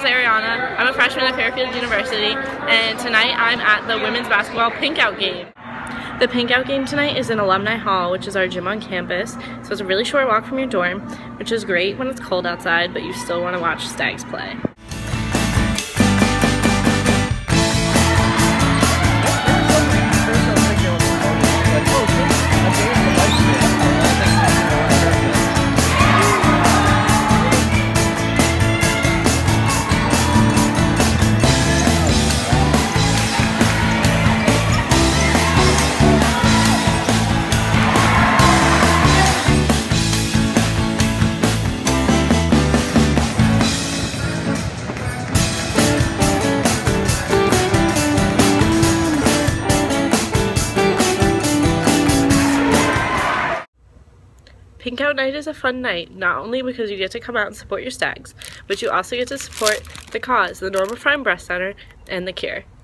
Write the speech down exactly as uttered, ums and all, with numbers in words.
Arianna. I'm a freshman at Fairfield University, and tonight I'm at the women's basketball pink out game. The pink out game tonight is in Alumni Hall, which is our gym on campus, so it's a really short walk from your dorm, which is great when it's cold outside, but you still want to watch Stags play. Pink Out Night is a fun night, not only because you get to come out and support your Stags, but you also get to support the cause, the Norma Frein Breast Center, and the Cure.